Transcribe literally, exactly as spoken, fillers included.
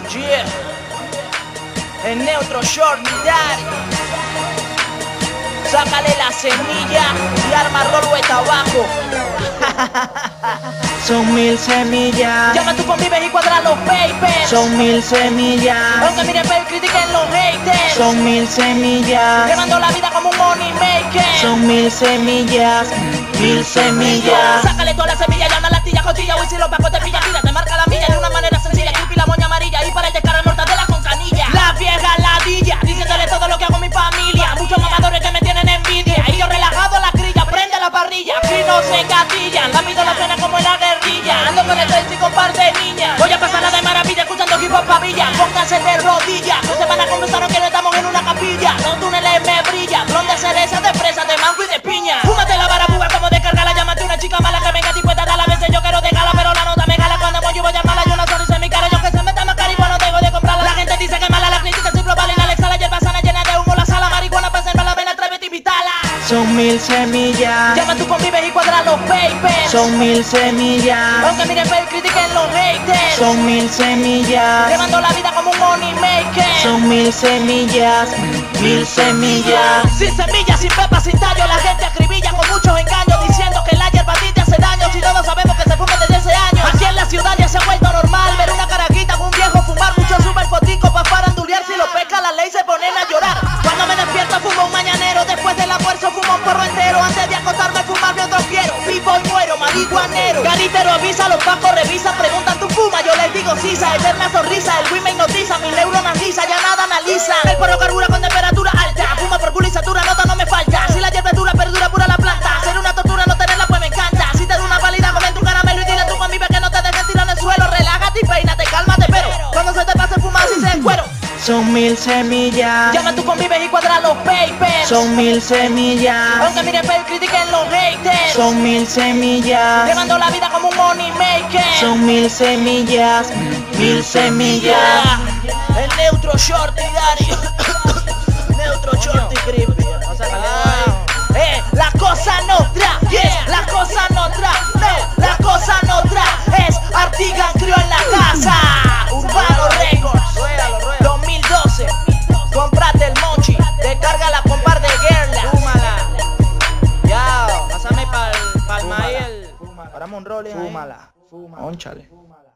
Yeah. El neutro short daddy. Sácale la semilla y arma rollo de tabaco. Son mil semillas. Llama a tu convives y cuadra los papers. Son mil semillas. Aunque miren pero critiquen los haters. Son mil semillas. Llevando la vida como un money maker. Son mil semillas. Mil semillas. Sácale toda la semilla, llama la tilla, costilla, y si los pacos te pilla, tira, te marca la milla de una manera sencilla. Creepy la moña amarilla y para el descarga mortadela con canilla. La vieja ladilla, diciéndole todo lo que hago a mi familia. Muchos mamadores que me tienen envidia. Y yo relajado a la crilla, prende la parrilla. Aquí no se engatillan, la pido la pena como en la guerrilla. Ando con el tres y con par de niñas. Voy a pasarla de maravilla escuchando hip hop pavilla. Pónganse de rodillas, no se van a conversar que no estamos en una capilla. Los túneles me brillan, blon de cereza, de fresa, de mango y de piña. Fúmate la barabuga como descargarla, llámate una chica mala que venga dispuesta a la vez. Yo quiero dejarla, pero la nota me jala cuando voy yo voy a llamarla. Yo no sonrisa en mi cara, yo que se meta más caribo, no tengo de comprarla. La gente dice que es mala, la crítica siempre vale. La Alexa, la hierba sana llena de humo, la sala marihuana, pensando la vena, atrévete y vitala. Son mil semillas. Llama a tu convives y cuadra los papers. Son mil semillas. Aunque miren pero critiquen los haters. Son mil semillas. Llevando la vida como un money maker. Son mil semillas. Mil semillas. Sin semillas, sin pepa, sin tallo. La gente acribilla con muchos engaños, diciendo que la hierba a ti te hace daño. Si todos sabemos que se fuma desde ese año. Aquí en la ciudad ya se ha vuelto normal ver una caraquita con un viejo fumar. Muchos super foticos pa' farandulear. Si lo pesca la ley se ponen a llorar. Cuando me despierto fumo un mañanero. Después del almuerzo fumo un porro entero. Antes de acostarme fumarme otro quiero. Vivo y muero, marihuanero. Garitero avisa, los pacos revisa. Preguntan tu fuma, yo les digo sisa. Eterna sonrisa, el Wii me hipnotiza. Mi neurona lisa, ya nada analiza. El porro carbura con temperatura alta. Fuma por culo y satura, nota no me falta. Si la hierba es dura, perdura pura la planta. Ser una tortura, no tenerla pues me encanta. Si te da una pálida, come tu caramelo y dile a tu convive que no te dejes tirar en el suelo. Relájate y peínate, cálmate, pero cuando se te pase fumar si se cuero. Son mil semillas. Llama a tu convives y cuadra los papers. Son mil semillas. Aunque miren pero critiquen los haters. Son mil semillas. Llevando la vida como un money maker. Son mil semillas. Mil semillas. El neutro shorty daddy. Neutro shorty creepy. Ah. Eh, la cosa no tra, yes, la cosa no tra, no, la cosa no tra, es Artigan Crew en la casa. Urbano Records, dos mil doce. Comprate el mochi, descárgala con par de guerla. Fúmala. Ya, pásame pa'l, pa'l maíz el... Paramos un rolling ahí. Fúmala. Fúmala. Ónchale.